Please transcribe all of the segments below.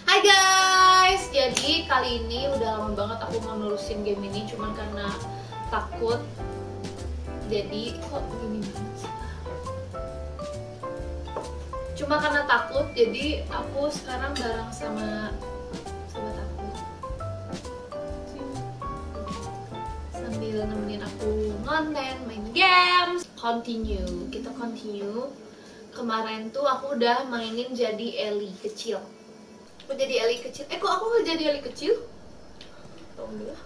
Hai guys, jadi kali ini udah lama banget aku mau nulisin game ini, cuman karena takut. Jadi kok gini banget sih? Cuma karena takut, jadi aku sekarang bareng sama sobat aku sambil nemenin aku ngonten, main games. Kita continue. Kemarin tuh aku udah mainin jadi Ellie kecil. Aku jadi Ellie kecil. Kok aku nggak jadi Ellie kecil? Alhamdulillah.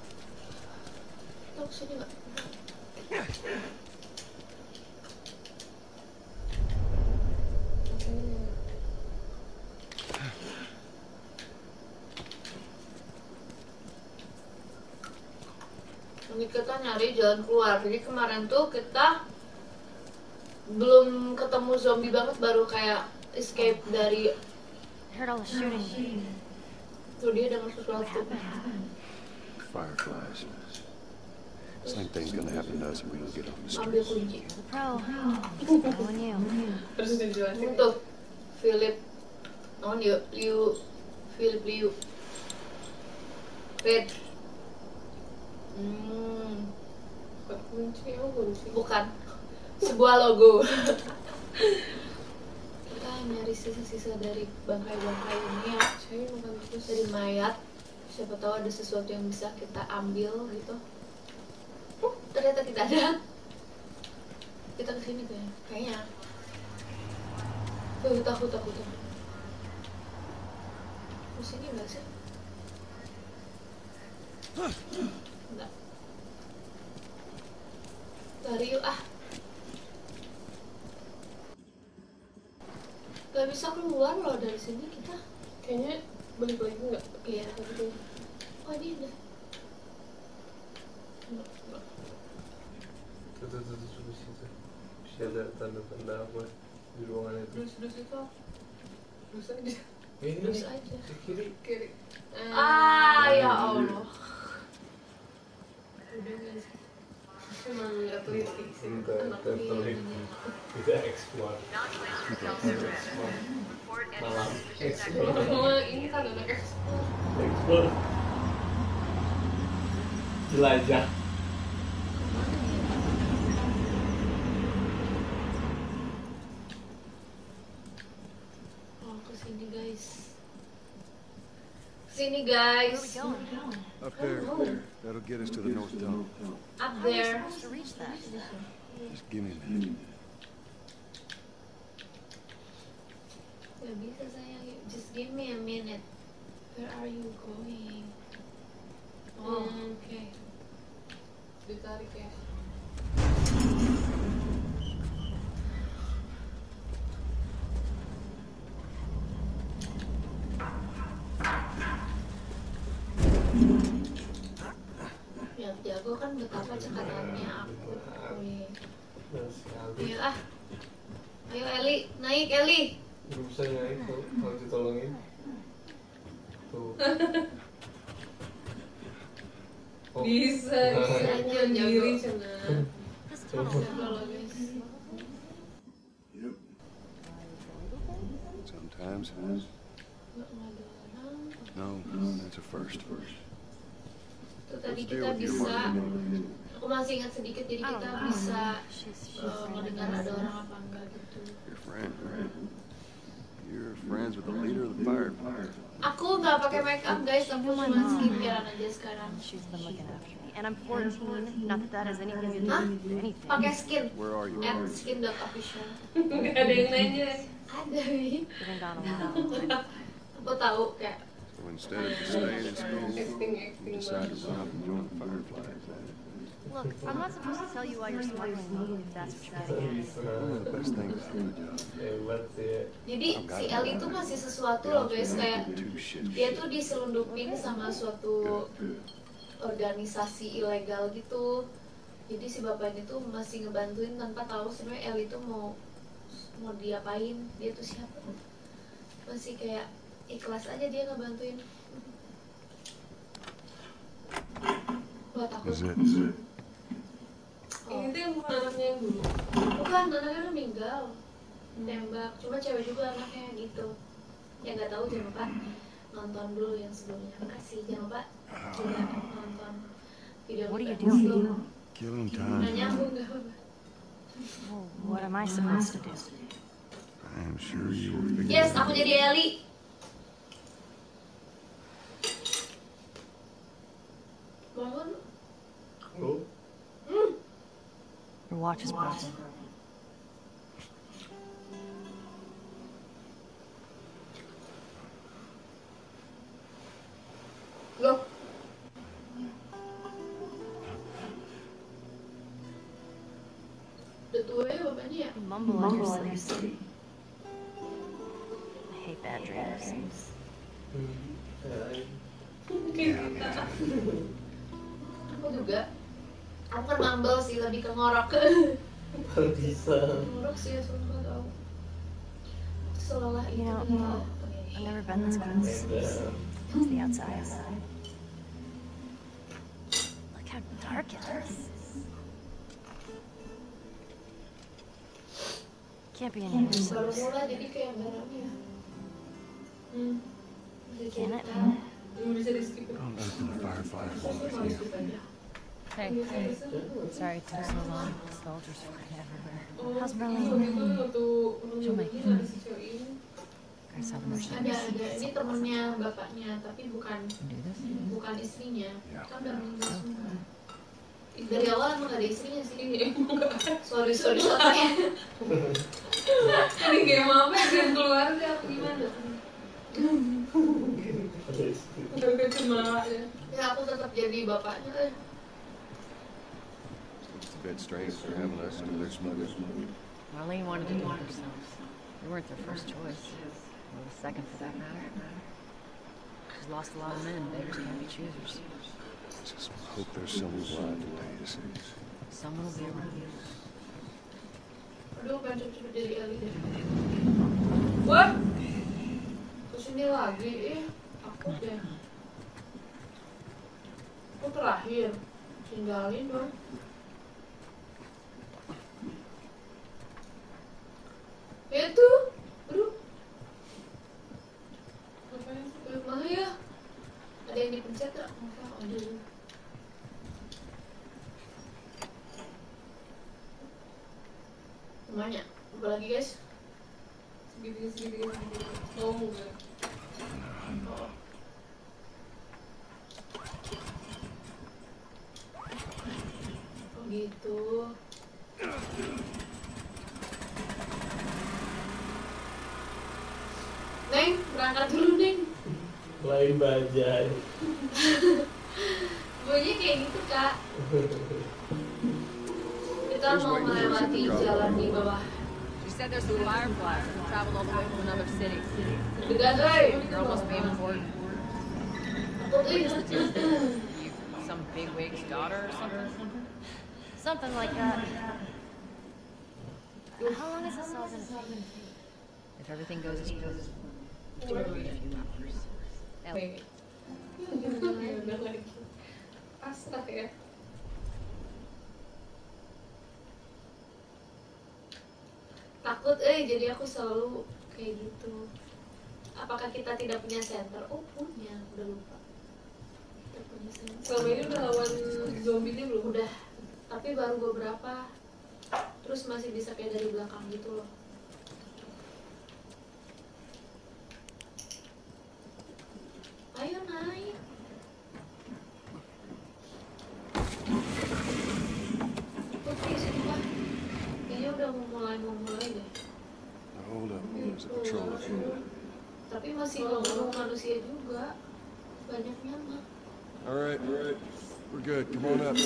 Tahu sini nggak? Ini kita nyari jalan keluar. Jadi kemarin tuh kita belum ketemu zombie banget, baru kayak escape dari. Tuh dia dengan sesuatu. Fireflies. Same thing's gonna happen to us if we don't get off the Ambil street. kunci. Terus dijelasin Tuh, Philip. On Liu. Philip Liu. Red. kunci, kunci. Bukan. Sebuah logo. Kita nyari sisa-sisa dari bangkai-bangkai ini ya. Saya makan terus. Dari mayat. Siapa tahu ada sesuatu yang bisa kita ambil gitu. Ternyata tidak ada. Kita kesini kayaknya. Takut. Kesini nggak sih? Enggak. Lari yuk ah. Gak bisa keluar loh dari sini kita. Kayaknya balik lagi nggak? Iya. Gitu. Oh ini udah. Terus itu bisa ada tanda-tanda apa di ruangan itu? Terus itu terus aja. Ini Terus aja. di kiri. Ya Allah. Udah nggak sih? Emang nggak teliti sih. Kita terteliti, kita explore. Malam explore. Oh, ini kan anak Explore. Jelajah. Oh kesini guys. Kesini guys. Up there. That'll get us to the north dome. Up there. Just give me a minute. Gak bisa sayang. Just give me a minute. Where are you going? Oh, Oke. Ditarik ya. yang jago kan betapa cekatannya aku. Wih. Benar sekali. Ayo ah. Ayo Eli, naik Eli. Gak bisa naik tuh, kalau ditolongin. Tuh. Oh. Bisa aja, diri jago. cina. Kalau guys. Yep. Sometimes. Nggak ada orang. No, that's a first. Tuh tadi Let's deal kita with your bisa. market. Aku masih ingat sedikit, jadi kita bisa mendengar ada orang apa enggak gitu. Your friend, right? You're friends with the leader of the Fireflies. Aku nggak pakai make up guys, aku cuma skincarean aja sekarang. She's been looking after me. And I'm 14. Not that that has anything to do Hah? with anything. Pakai skin. Where are you? At skin.official. Nggak ada yang nanya. Ada nih. We've been gone a while. Aku tahu kayak. So instead of just staying in school, Acting you decide to run up and join the Fireflies. Look, I'm not supposed to tell you why you're smuggling me, if that's what you're getting at. One of the best things for the job. Hebat sih ya. Jadi si Ellie itu masih sesuatu loh guys, kayak Two shit. dia tuh diselundupin sama suatu organisasi ilegal gitu. Jadi si bapak ini tuh masih ngebantuin tanpa tahu sebenarnya Ellie tuh mau diapain, dia tuh siapa. Masih kayak ikhlas aja dia ngebantuin. Wah takut. Is it? Ini tuh yang bukan anaknya yang dulu. Bukan, anaknya udah meninggal. Tembak, cuma cewek juga anaknya gitu. Ya nggak tahu siapa. nonton dulu yang sebelumnya. Makasih, jangan lupa juga nonton video What are you kita doing? sebelum. Killing Nggak time. nyambung, nggak apa-apa. Well, what am I supposed to do? I am sure you will figure Yes, it out. aku jadi Ellie. Bangun. Oh, Your watch is broken. Loh. Udah tua ya bapaknya ya? You mumble in your sleep. I hate bad dreams. Kayak kita. Aku juga. Aku kan mumble sih, lebih ke ngorok. baru bisa. Ngorok sih ya, sumpah tau. Selelah itu. You know, I've never been this close Beda. to the outside. Look how dark it is. Can't be any worse than Baru this. mulai jadi kayak barangnya. Can it? Belum bisa di skip. Gone back to the firefighter Tapi with mau you. skip aja. Hey, sorry it took so long. Soldiers flying everywhere. Oh, How's itu Berlin? waktu Coba. ada si cewek ini. I saw the Ada. mercenaries. Ini temennya bapaknya, tapi bukan Do this? bukan istrinya. Ya. Kan udah meninggal semua. Dari awal emang gak ada istrinya sih. Iya, emang nggak ada. Sorry sorry. Ini game apa ya? Game keluarga apa gimana? Ada istri. Udah cuma ya. Ya aku tetap jadi bapaknya. It's a bit strange for having us do their smuggling. Marlene wanted to do it herself. We weren't their first choice. Or the second for that matter. She's lost a lot of men. Beggars can't be choosers. Just hope there's someone alive today to see. Someone will be around. Aduh pengen cepet-cepet jadi Ellie deh. Wah, Kesini lagi, takut deh. Aku terakhir. Tinggalin dong. Itu, aduh. ngapain sih? Mana ya? Ada yang dipencet gak? Oh, ada. Semuanya. Apa lagi guys? Segitiga. Oh, enggak. Oh. Oh gitu. Neng, berangkat dulu Neng. Lain bajai. Bunyinya kayak gitu kak. Kita mau melewati jalan di bawah. She said there's some fireflies who traveled all the way from another city. Dekat, oi. Girl must be important. Takut, oi. You, some bigwig's daughter or something? Something like that. How long is this all gonna take? If everything goes as planned, it'll be a few hours. Wait. Udah lagi. Pasrah ya. Takut, jadi aku selalu kayak gitu. Apakah kita tidak punya center? Oh punya, udah lupa. Kita punya center. Selama ini udah lawan zombinya belum? Udah, tapi baru beberapa. Terus masih bisa kayak dari belakang gitu loh. Ayo naik. Putri sumpah. Kayaknya udah mau mulai deh. Now hold up, there's a patrol ahead. Tapi masih ngomong manusia juga. Banyaknya mah. All right, we're good. Come on up.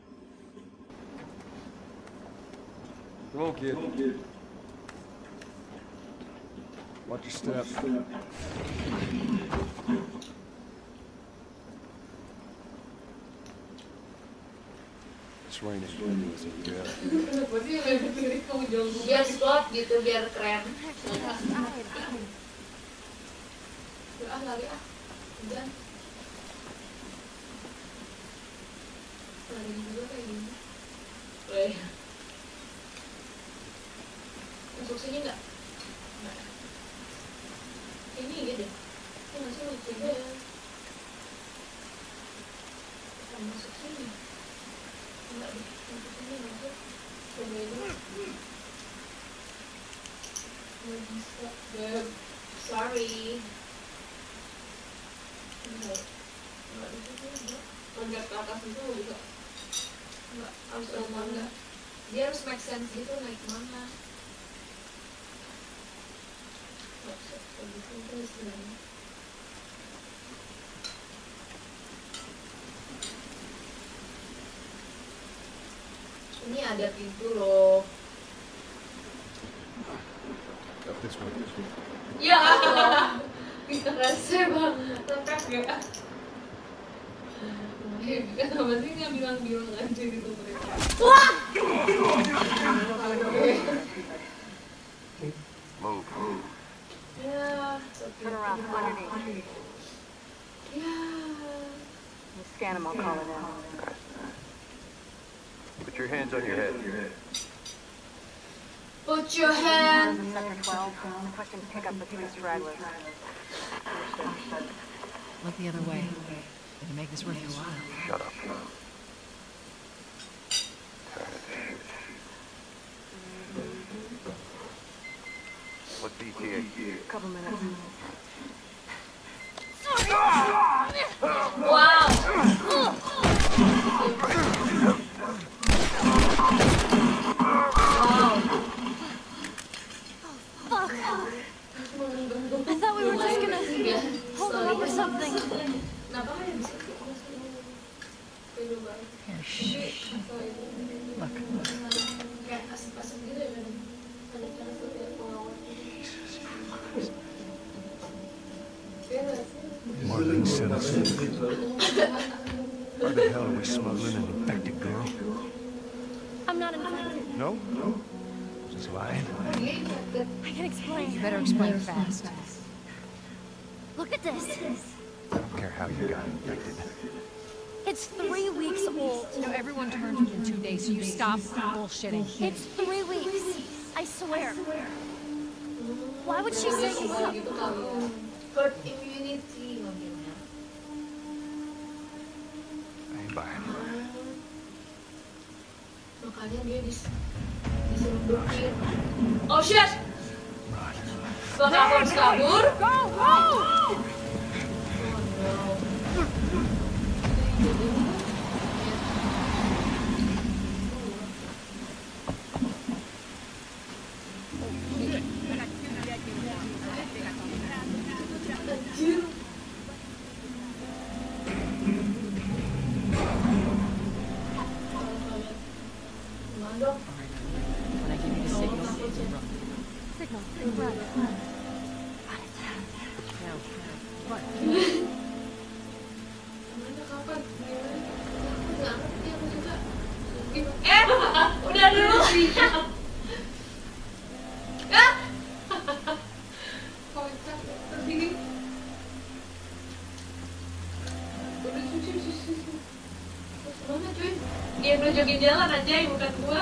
Come on, kid. Watch your step. It's raining. Yeah. Kenapa sih lebih pilih kamu jauh? Biar slot gitu, biar keren. Udah lari Udah. Lari juga kayak gini. Masuk sini nggak? Nggak. Ini gitu deh. Ini masuk. sih lucunya. Kita masuk sini. Enggak deh, masuk sini aja. Coba ini. Nggak bisa. Beb. Sorry. Enggak. Enggak di situ, enggak. Loncat ke atas itu nggak bisa. Enggak, harus ke mana? Dia harus make sense gitu naik mana. Nggak bisa kayak gitu, itu istilahnya. Ini ada pintu loh. Up this way. Ya. Kita rese banget. Lengkap ya. Kenapa sih nggak bilang-bilang aja gitu mereka? Move. Ya, Turn around, underneath. ya. You scan them, I'll call it in. Put your hands on your head. Put your hand. Sector 12, requesting pickup with 3 stragglers. Understood. Look the other way. Gonna make this worth your while. Shut up. Tired of shit. What's the ETA? Couple minutes. Wow. Fuck! I thought we were just gonna hold them up or something. Kenapa nggak di situ? Beda banget. Here, shh. Look. Kayak asap-asap gitu ya kan? Ada cara setiap pengawal. Iya nggak sih? Marlene sent us in. Why the hell are we smuggling an infected girl? I'm not infected. No? Just lying? I can explain. You better explain fast. Look at this. I don't care how you got infected. It's 3 weeks old. You know, everyone turns within 2 days, so you stop bullshitting. It's 3 weeks. I swear. Why would she say Semua gitu kali ya. Herd immunity mobilnya. I ain't buying it. Makanya dia disuruh berpikir. Oh shit! Run. Bakal harus kabur. Go, go! Mandok. When I give you the signal, run. Signal, run. Got it. Now, run. Gimana kapan? Gimana? Aku nggak ngerti aku juga. Udah dulu. Kocak. Terus gini. Udah cuci. Terus mana cuy? Dia udah jogging jalan aja, bukan gua.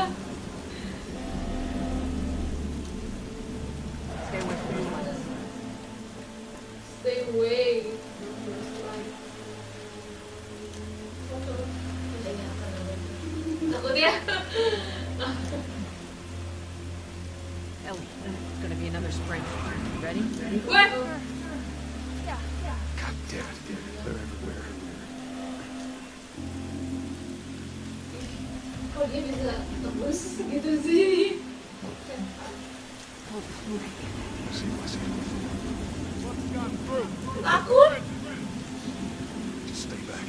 Stay away from the lights. Stay away. Takut ya. Ellie, it's gonna be another sprint. You ready? Wah. God damn it. They're everywhere. Kok dia bisa tembus gitu sih? See. Takut. Just stay back.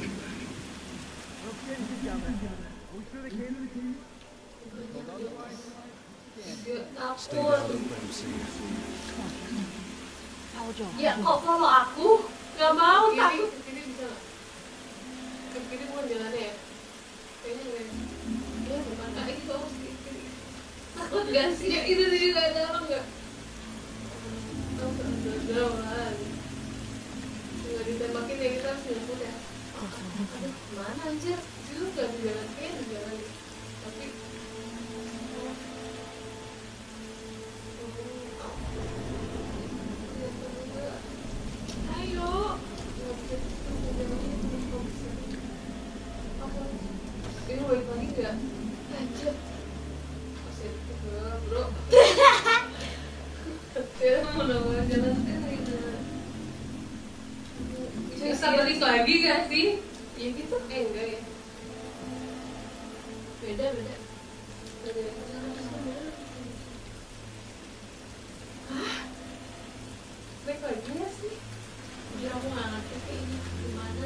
Stay Takut. down, don't let him see you. Ya kok kalau aku nggak mau Kiri, takut. ke kiri bisa nggak? Ke kiri bukan jalannya ya? Kayaknya nggak ya? Iya bukan, kayak gitu aku ke kiri. Takut gak sih? Ya itu tadi nggak dalam nggak? Oh, dalam. Nggak ditembakin ya, kita harus nyambut ya. Aduh, mana anjir? Itu nggak di jalan, kayaknya di jalan. Tapi Ayo. bisa balik lagi gak sih? Ya gitu. Enggak ya. Beda. Baik lagi ya sih. Jujur aku nggak ngerti sih ini gimana.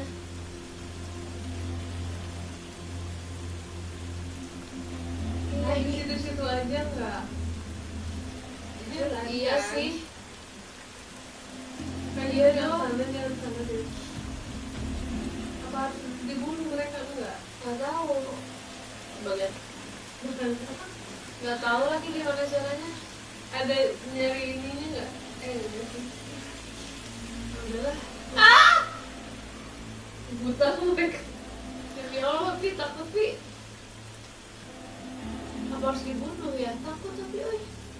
Kayak di situ-situ aja nggak? Jujur iya sih. Kayak Iya jangan dong. sana deh. Apa harus dibunuh mereka enggak? Nggak tahu. Bagian. Bukan. Nggak tahu lagi gimana caranya. Ada nyari ininya nggak? Enggak sih. Udahlah. Buta mereka. Demi Allah, Pi, takut, Pi. Apa harus dibunuh ya? Takut tapi, oi.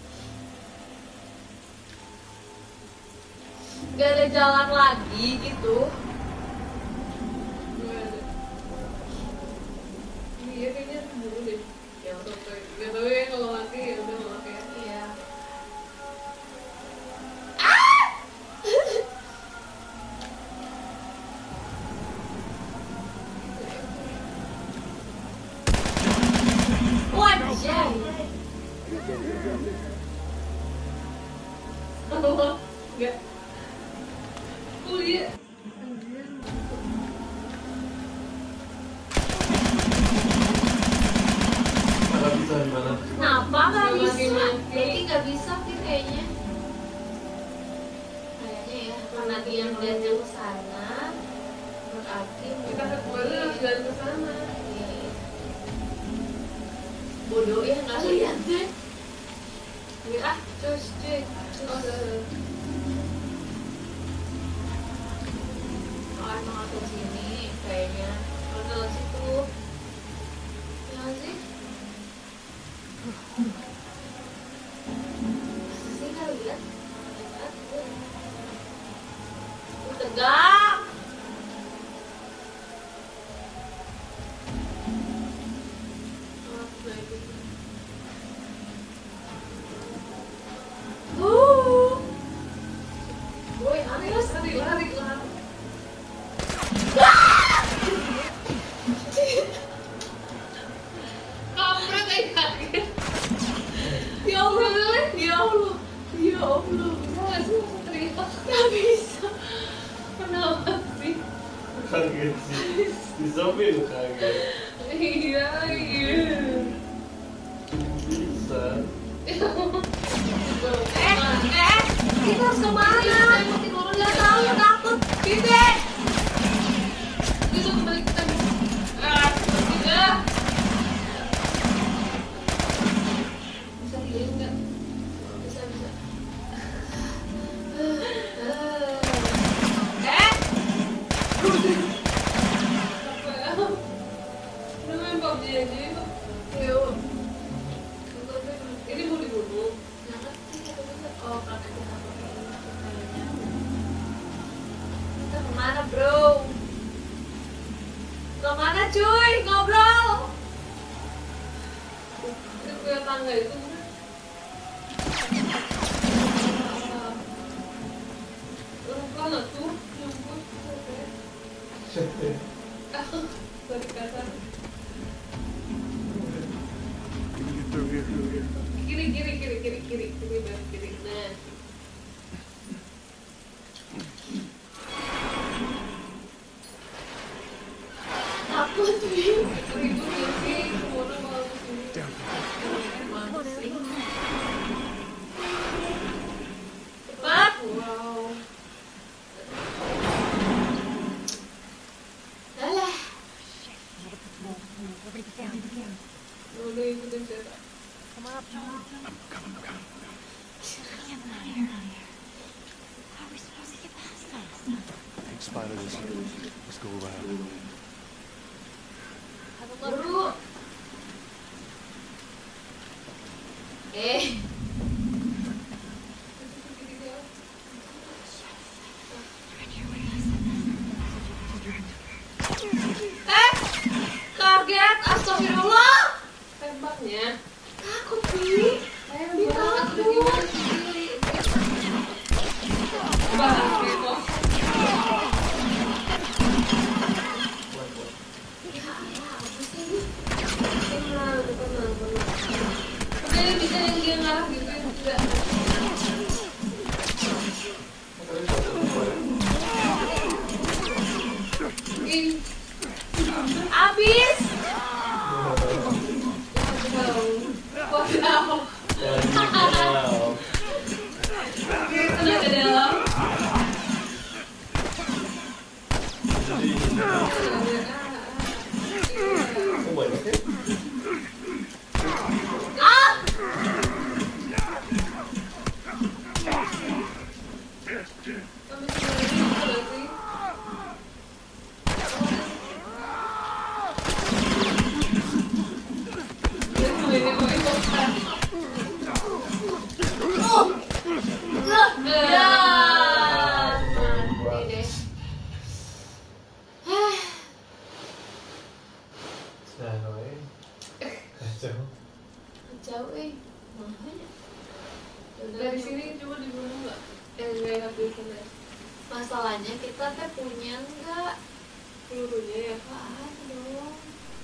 Gak ada jalan lagi gitu. Nggak ada. Iya kayaknya dulu deh. Ya udah. Gak tau ya kalau mati ya udah maaf ya. Iya. Wajah. Enggak. Kuliah. Nggak bisa gimana? Kenapa nggak Nggak bisa? mati-mati. Berarti nggak bisa sih kayaknya. Kayaknya ya, karena dia ngeliat yang kesana, berarti Kita kemana harus jalan ke sana. bodoh ya nggak lihat deh. Ya, cus cuy. Oh, udah. Oh, emang aku sini kayaknya. Kalau dalam situ, ya nggak sih? Masa sih nggak lihat? Lihat, tegak. Boy, aneh lah. Lari. Kampret aja kaget. Ya Allah, ya Allah, ya Allah. Nggak sih mau teriak. Gak bisa. Kenapa sih? Kaget sih. Di zombie lu kaget. Iya. Bisa. Kita harus kemana? Gak tahu, takut. Bibit. Bisa kembali kita. Tidak. Bisa dilihat nggak? Bisa. Apa ya? Udah main PUBG aja yuk. Yuk. Ini mau dibunuh. Nggak ngerti kita bisa. Oh, karena kita pakai ini kayaknya. Kita kemana, bro? Kemana, cuy? Ngobrol. Ini punya tangga itu. Lupa nggak tuh? Lupa. Sorry kasar. Can you get through here? Kiri baru kiri. Nah. Takut, Wi. Ribut ya sih, semua mau kesini. Down. Mana sih? Cepat. Wow. Alah. Udah ikutin saya. Come on up, John. I'm coming. How are we supposed to get past this? Take Spider this way. Let's go around. Buru. Kaget, astagfirullah. Tembaknya. Takut, Wi. Takut. Bahas gitu. Oh banyak ya? Dari sini coba dibunuh nggak? Nggak enak di sana. Masalahnya kita teh punya nggak Pelurunya ya. apaan dong?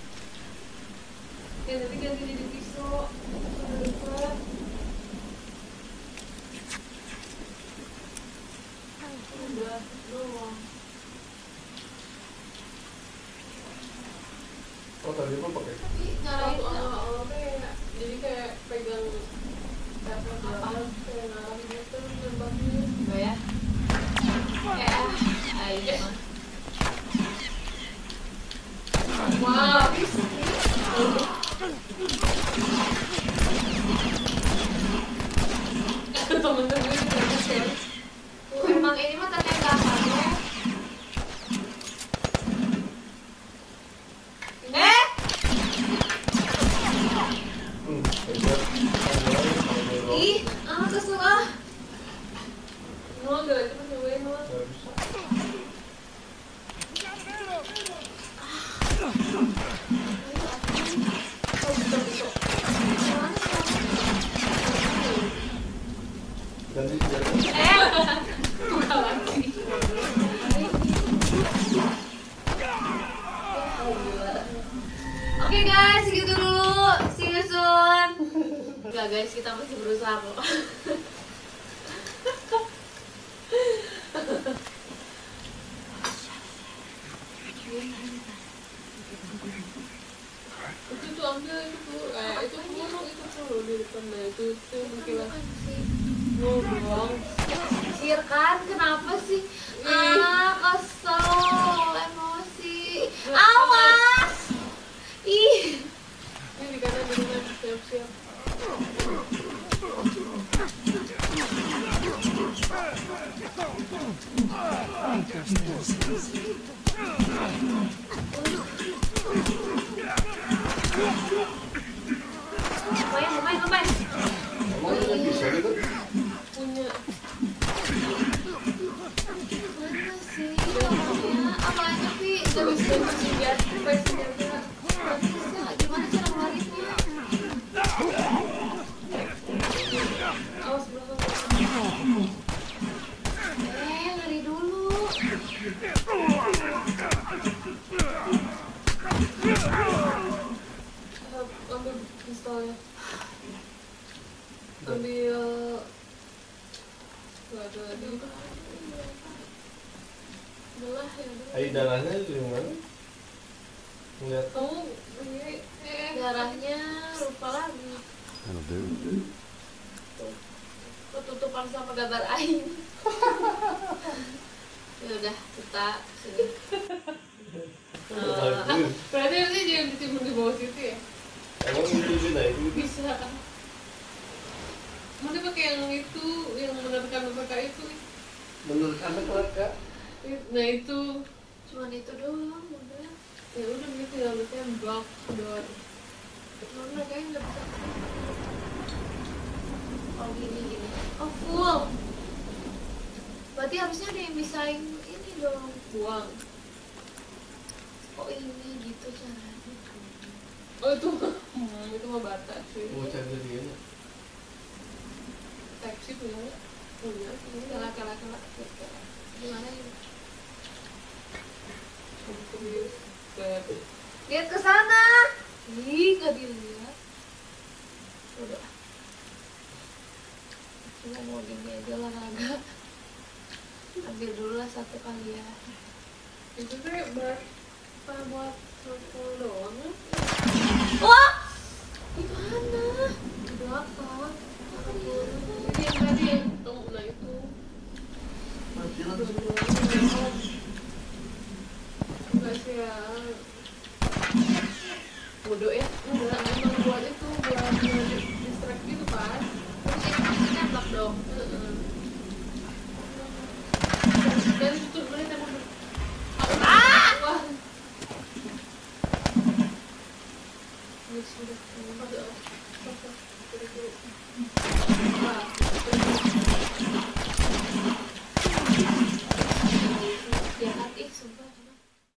Ya nanti ganti jadi pisau. Lipat. Udah doang. Oh tadi apa pakai? Tapi nyarain Waktu nggak? awal-awal kayak jadi kayak pegang apa kayak ngarang gitu nembaknya. Coba ya. Ayo mah. Wow. Temen-temen Emang ini mah tadi gambarnya. Ih, kesel ah. Noah gak cepet nyobain Noah. Ganti Buka lagi. Oke guys, segitu dulu. See you soon. Enggak guys, kita masih berusaha kok. Itu tuh ambil itu itu burung itu tuh di depan itu mungkin lah. Wow doang. Sir kan, kenapa sih? Kesel, emosi. Awas. Ih. Ini di kanan siap-siap. Lumayan. Emang punya pisau gitu? Punya. Mana sih orangnya? Apaan sih? Kita bisa senjata, senjata. Bisa, gimana cara ngelarinya? Awas belakang. Lari dulu. Ambil pistolnya. Ambil. Gak ada lagi. Belah ya. Air darahnya di mana? Ngeliat. Kamu ini Darahnya lupa lagi. That'll do. Ketutupan sama gambar aing. Ya udah, kita sini. berarti nanti jangan disimpan di bawah situ ya? Emang itu beda itu? Bisa. Mana pakai yang itu, yang menerkan mereka itu? Menurut anda kelak? Nah itu, Cuman itu doang, udah. ya udah gitu ya, tembak udah. Mana kayaknya nggak bisa. Oh gini. Oh full. Berarti harusnya ada yang bisain ini dong. Buang. Oh ini gitu caranya. Oh itu mah bata sih. Mau cari dia nya? Type C punya nggak? Punya. Kela. Gimana ini? Lihat ke sana. Ih, nggak dilihat. Udah. Cuma mau gini aja olahraga. Ambil dulu lah satu kali ya. Itu kayak buat foto doang ya? Wah! Di mana? Di belakang. Jadi yang tadi yang nah itu. Enggak sih ya. Bodoh ya. Enggak, emang buat itu buat distract gitu kan. Terus ini pasti nembak dong. Dan itu sebenarnya tembak. Wah. Ini sudah. Aduh.